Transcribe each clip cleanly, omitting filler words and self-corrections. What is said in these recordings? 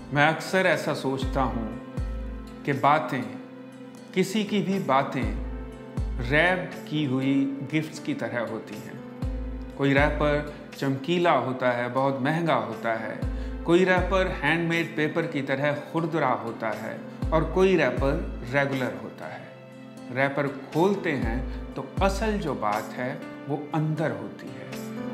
मैं अक्सर ऐसा सोचता हूँ कि बातें, किसी की भी बातें रैप की हुई गिफ्ट्स की तरह होती हैं। कोई रैपर चमकीला होता है, बहुत महंगा होता है, कोई रैपर हैंडमेड पेपर की तरह खुरदरा होता है और कोई रैपर रेगुलर होता है। रैपर खोलते हैं तो असल जो बात है वो अंदर होती है।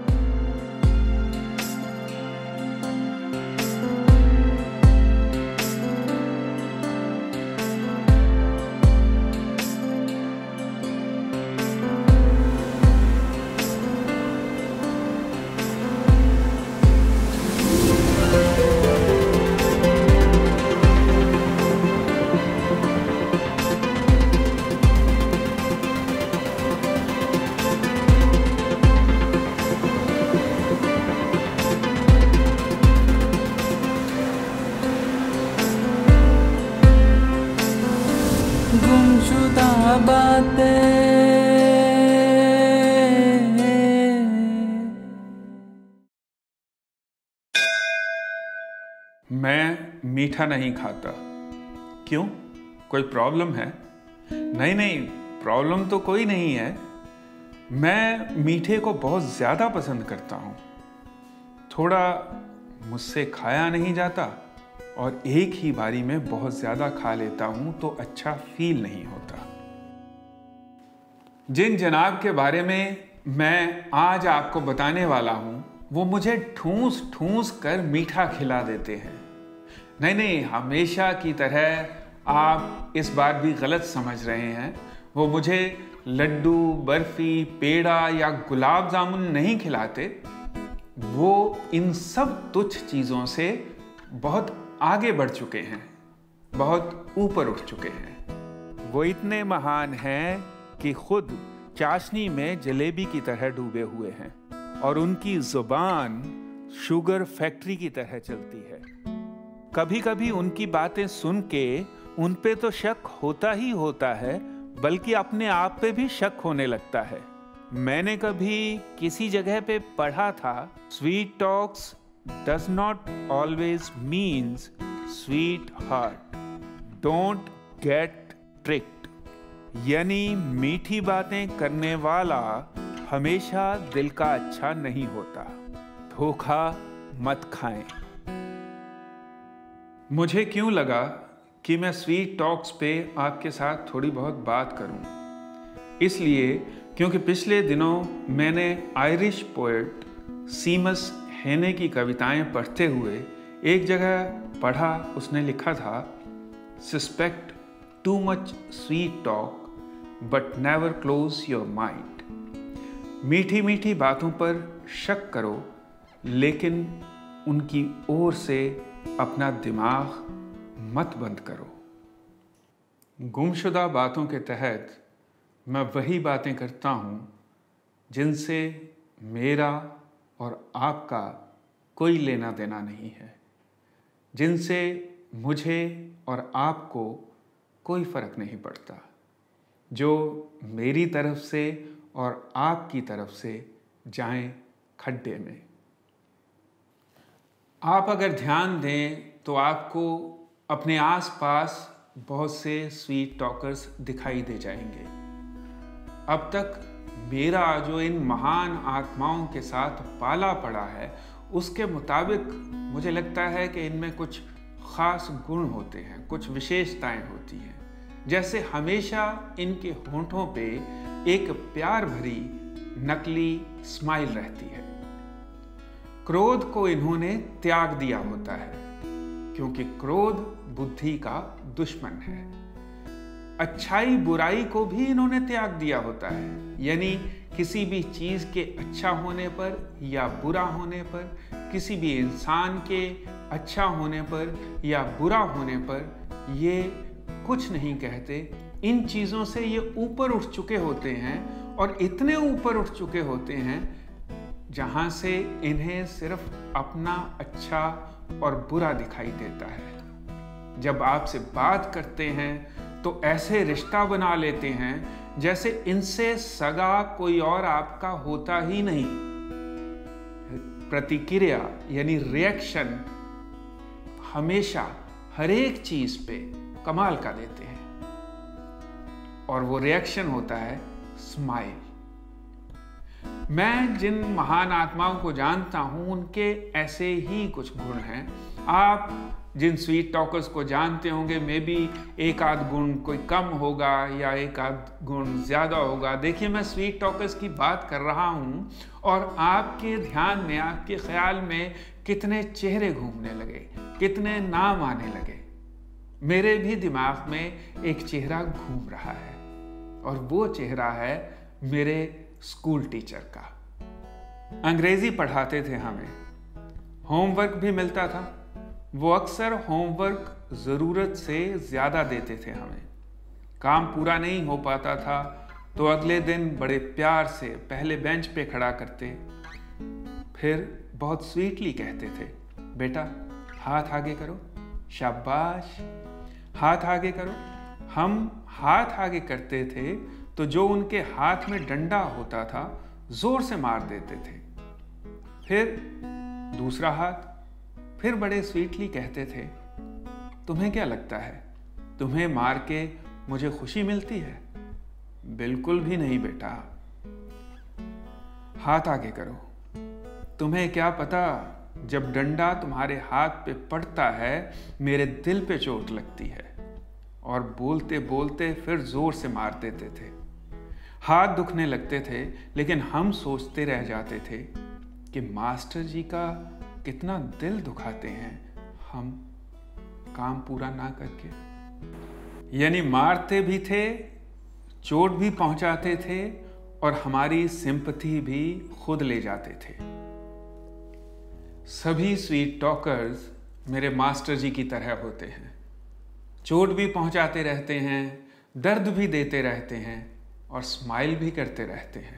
गुमशुदा बातें। मैं मीठा नहीं खाता। क्यों? कोई प्रॉब्लम है? नहीं, प्रॉब्लम तो कोई नहीं है। मैं मीठे को बहुत ज़्यादा पसंद करता हूँ। थोड़ा मुझसे खाया नहीं जाता और एक ही बारी में बहुत ज़्यादा खा लेता हूँ तो अच्छा फील नहीं होता। जिन जनाब के बारे में मैं आज आपको बताने वाला हूँ वो मुझे ठूस ठूस कर मीठा खिला देते हैं। नहीं, हमेशा की तरह आप इस बार भी गलत समझ रहे हैं। वो मुझे लड्डू, बर्फी, पेड़ा या गुलाब जामुन नहीं खिलाते। वो इन सब तुच्छ चीज़ों से बहुत आगे बढ़ चुके हैं, बहुत ऊपर उठ चुके हैं। वो इतने महान हैं कि खुद चाशनी में जलेबी की तरह डूबे हुए हैं और उनकी जुबान शुगर फैक्ट्री की तरह चलती है। कभी कभी उनकी बातें सुन के उन पे तो शक होता ही होता है, बल्कि अपने आप पे भी शक होने लगता है। मैंने कभी किसी जगह पे पढ़ा था, sweet talks does not always means sweetheart. Don't get tricked. यानी मीठी बातें करने वाला हमेशा दिल का अच्छा नहीं होता। धोखा मत खाएं। मुझे क्यों लगा कि मैं स्वीट टॉक्स पे आपके साथ थोड़ी बहुत बात करूं? इसलिए क्योंकि पिछले दिनों मैंने आयरिश पोएट सीमस हेने की कविताएं पढ़ते हुए एक जगह पढ़ा, उसने लिखा था, suspect too much sweet talk but never close your mind. मीठी मीठी बातों पर शक करो लेकिन उनकी ओर से अपना दिमाग मत बंद करो। गुमशुदा बातों के तहत मैं वही बातें करता हूँ जिनसे मेरा और आपका कोई लेना देना नहीं है, जिनसे मुझे और आपको कोई फर्क नहीं पड़ता, जो मेरी तरफ से और आपकी तरफ से जाएं खड्डे में। आप अगर ध्यान दें तो आपको अपने आसपास बहुत से स्वीट टॉकर्स दिखाई दे जाएंगे। अब तक मेरा जो इन महान आत्माओं के साथ पाला पड़ा है उसके मुताबिक मुझे लगता है कि इनमें कुछ ख़ास गुण होते हैं, कुछ विशेषताएं होती हैं। जैसे हमेशा इनके होंठों पे एक प्यार भरी नकली स्माइल रहती है। क्रोध को इन्होंने त्याग दिया होता है क्योंकि क्रोध बुद्धि का दुश्मन है। अच्छाई बुराई को भी इन्होंने त्याग दिया होता है, यानी किसी भी चीज़ के अच्छा होने पर या बुरा होने पर, किसी भी इंसान के अच्छा होने पर या बुरा होने पर ये कुछ नहीं कहते। इन चीज़ों से ये ऊपर उठ चुके होते हैं और इतने ऊपर उठ चुके होते हैं जहाँ से इन्हें सिर्फ अपना अच्छा और बुरा दिखाई देता है। जब आपसे बात करते हैं तो ऐसे रिश्ता बना लेते हैं जैसे इनसे सगा कोई और आपका होता ही नहीं। प्रतिक्रिया यानी रिएक्शन हमेशा हर एक चीज पे कमाल का देते हैं, और वो रिएक्शन होता है स्माइल। मैं जिन महान आत्माओं को जानता हूं उनके ऐसे ही कुछ गुण हैं। आप जिन स्वीट टॉकर्स को जानते होंगे, मे बी एक आध गुण कोई कम होगा या एक आध गुण ज्यादा होगा। देखिए, मैं स्वीट टॉकर्स की बात कर रहा हूं और आपके ध्यान में, आपके ख्याल में कितने चेहरे घूमने लगे, कितने नाम आने लगे। मेरे भी दिमाग में एक चेहरा घूम रहा है, और वो चेहरा है मेरे स्कूल टीचर का। अंग्रेजी पढ़ाते थे हमें, होमवर्क भी मिलता था। वो अक्सर होमवर्क ज़रूरत से ज़्यादा देते थे हमें। काम पूरा नहीं हो पाता था तो अगले दिन बड़े प्यार से पहले बेंच पे खड़ा करते, फिर बहुत स्वीटली कहते थे, बेटा हाथ आगे करो, शाबाश, हाथ आगे करो। हम हाथ आगे करते थे तो जो उनके हाथ में डंडा होता था जोर से मार देते थे। फिर दूसरा हाथ, फिर बड़े स्वीटली कहते थे, तुम्हें क्या लगता है, तुम्हें मार के मुझे खुशी मिलती है? बिल्कुल भी नहीं बेटा, हाथ आगे करो। तुम्हें क्या पता, जब डंडा तुम्हारे हाथ पे पड़ता है मेरे दिल पे चोट लगती है। और बोलते बोलते फिर जोर से मार देते थे। हाथ दुखने लगते थे, लेकिन हम सोचते रह जाते थे कि मास्टर जी का कितना दिल दुखाते हैं हम काम पूरा ना करके। यानी मारते भी थे, चोट भी पहुंचाते थे, और हमारी सिंपैथी भी खुद ले जाते थे। सभी स्वीट टॉकर्स मेरे मास्टर जी की तरह होते हैं। चोट भी पहुंचाते रहते हैं, दर्द भी देते रहते हैं, और स्माइल भी करते रहते हैं।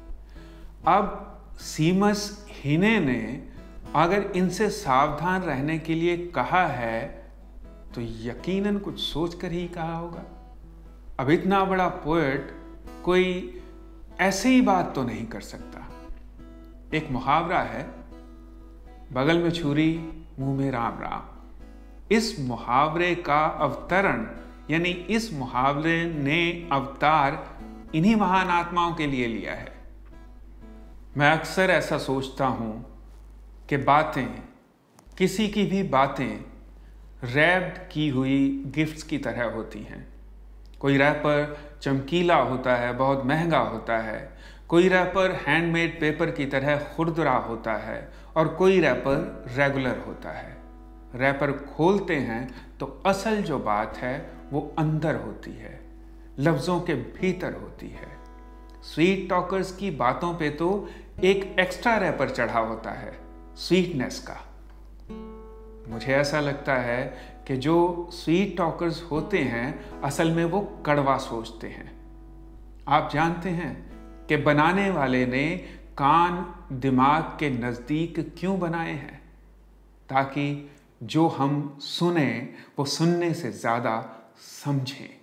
अब सीमस हिने ने अगर इनसे सावधान रहने के लिए कहा है तो यकीनन कुछ सोचकर ही कहा होगा। अब इतना बड़ा पोएट कोई ऐसे ही बात तो नहीं कर सकता। एक मुहावरा है, बगल में छुरी मुंह में राम राम। इस मुहावरे का अवतरण, यानी इस मुहावरे ने अवतार इन्हीं महान आत्माओं के लिए लिया है। मैं अक्सर ऐसा सोचता हूं कि बातें, किसी की भी बातें रैप्ड की हुई गिफ्ट्स की तरह होती हैं। कोई रैपर चमकीला होता है, बहुत महंगा होता है। कोई रैपर हैंडमेड पेपर की तरह खुरदरा होता है, और कोई रैपर रेगुलर होता है। रैपर खोलते हैं तो असल जो बात है वो अंदर होती है, लफ्ज़ों के भीतर होती है। स्वीट टॉकर्स की बातों पे तो एक एक्स्ट्रा रैपर चढ़ा होता है, स्वीटनेस का। मुझे ऐसा लगता है कि जो स्वीट टॉकर्स होते हैं असल में वो कड़वा सोचते हैं। आप जानते हैं कि बनाने वाले ने कान दिमाग के नज़दीक क्यों बनाए हैं? ताकि जो हम सुने वो सुनने से ज़्यादा समझें।